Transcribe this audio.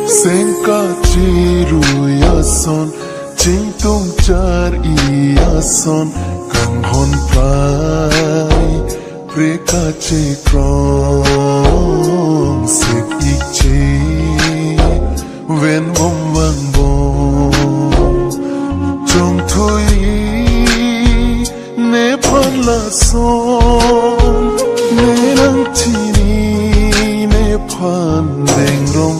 Sengka ciru ya son Ching tung char iya son Kang hon pai Preka che krong Sek ik che Ven mong vang bong Trong thui Ne phan la son Ne nang chi ni Ne phan deng rong